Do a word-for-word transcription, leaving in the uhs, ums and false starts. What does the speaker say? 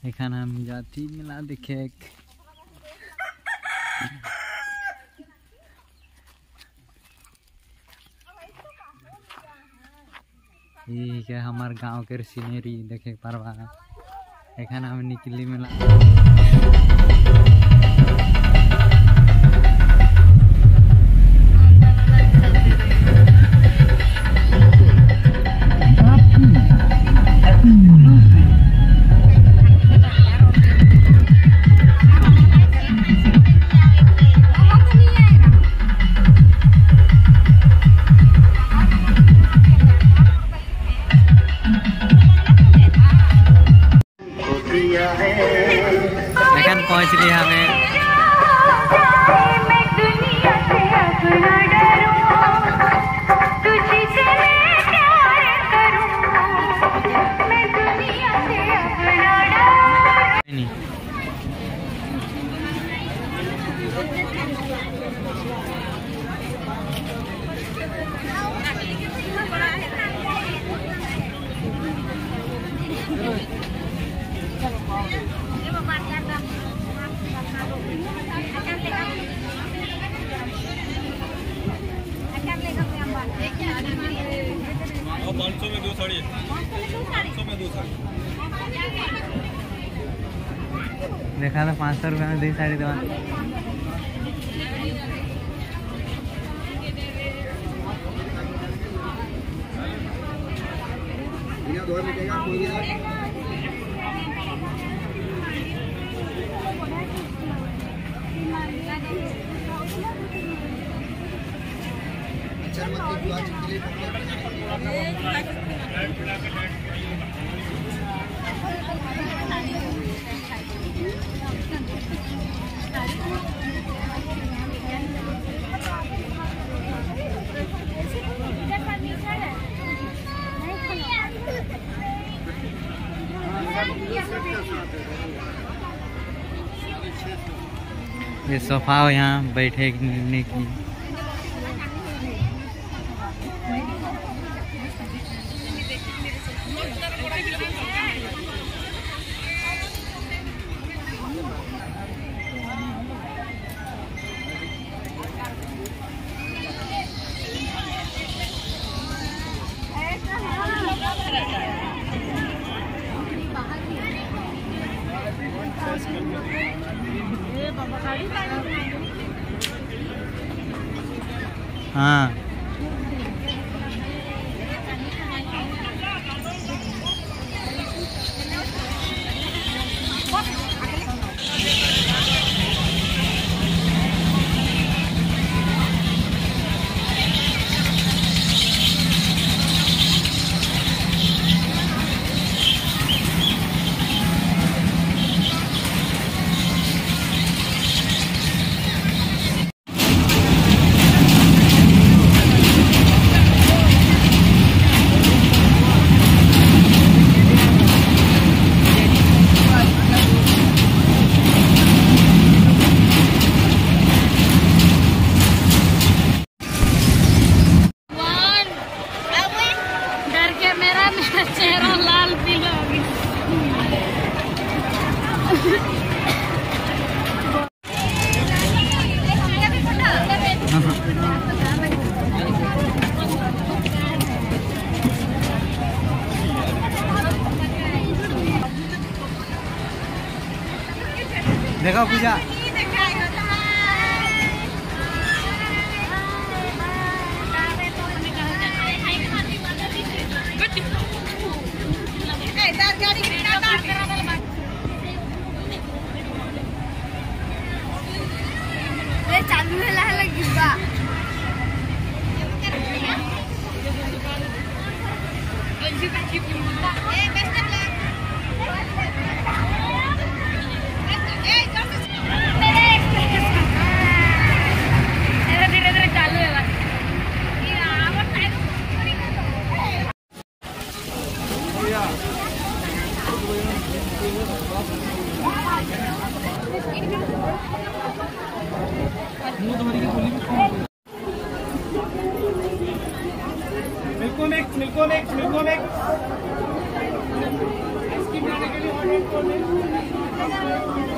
এখানে আমি যাচ্ছি মেলা দেখে। ठीक है हमारे गांव के सीनरी देखे पारबा। एखाने हम निकली मेला पहुंच लिया हमें। पाँच सौ में दो साड़ी, पाँच सौ में दो साड़ी देखा था। पाँच सौ रुपये में दो साड़ी दवा। ये सोफा हो यहाँ बैठने की। हाँ चेहरा लाल पीला हो गया। देखो पूजा चालू है लगी बा धीरे धीरे चालू है। Milko mix Milko mix Milko mix ice cream खाने के लिए ऑर्डर कर है